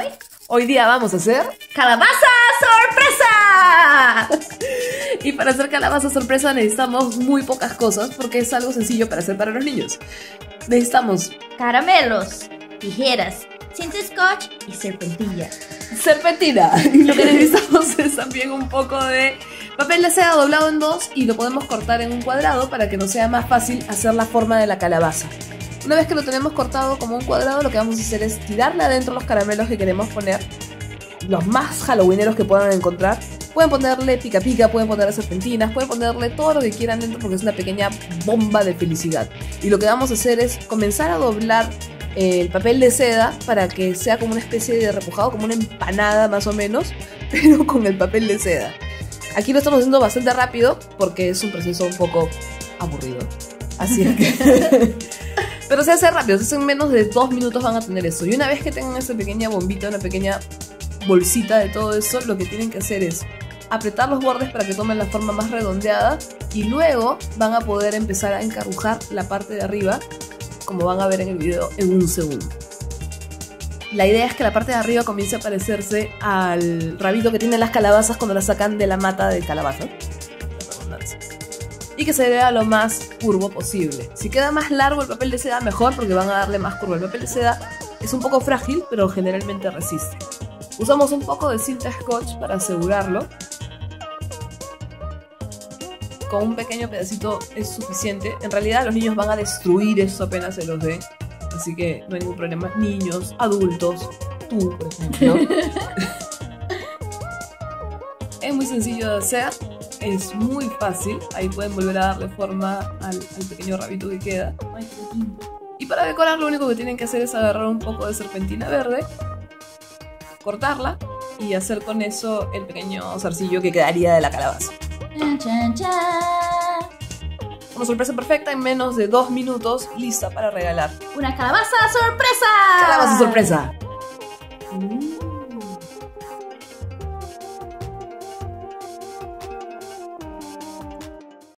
hoy? Hoy día vamos a hacer ¡calabaza sorpresa! Y para hacer calabaza sorpresa necesitamos muy pocas cosas porque es algo sencillo para hacer para los niños. Necesitamos Caramelos, tijeras, cinta scotch y serpentina. serpentina. Y lo que necesitamos es también un poco de papel de seda doblado en dos y lo podemos cortar en un cuadrado para que nos sea más fácil hacer la forma de la calabaza. Una vez que lo tenemos cortado como un cuadrado, lo que vamos a hacer es tirarle adentro los caramelos que queremos poner, los más halloweeneros que puedan encontrar. Pueden ponerle pica pica, pueden ponerle serpentinas, pueden ponerle todo lo que quieran dentro porque es una pequeña bomba de felicidad. Y lo que vamos a hacer es comenzar a doblar el papel de seda para que sea como una especie de repujado, como una empanada más o menos, pero con el papel de seda. Aquí lo estamos haciendo bastante rápido porque es un proceso un poco aburrido. Así es que... Pero se hace rápido, se hace en menos de 2 minutos van a tener eso. Y una vez que tengan esa pequeña bombita, una pequeña bolsita de todo eso, lo que tienen que hacer es apretar los bordes para que tomen la forma más redondeada y luego van a poder empezar a encarujar la parte de arriba, como van a ver en el video en un segundo. La idea es que la parte de arriba comience a parecerse al rabito que tienen las calabazas cuando las sacan de la mata de calabaza. Y que se vea lo más curvo posible. Si queda más largo el papel de seda, mejor porque van a darle más curva. El papel de seda es un poco frágil, pero generalmente resiste. Usamos un poco de cinta scotch para asegurarlo. Con un pequeño pedacito es suficiente. En realidad los niños van a destruir esto apenas se los dé. Así que no hay ningún problema. Niños, adultos, tú, por ejemplo. Es muy sencillo de hacer. Es muy fácil. Ahí pueden volver a darle forma al pequeño rabito que queda. Y para decorar lo único que tienen que hacer es agarrar un poco de serpentina verde, cortarla y hacer con eso el pequeño zarcillo que quedaría de la calabaza. Chan, chan, chan. Una sorpresa perfecta en menos de 2 minutos, lista para regalar. ¡Una calabaza sorpresa! ¡Calabaza sorpresa!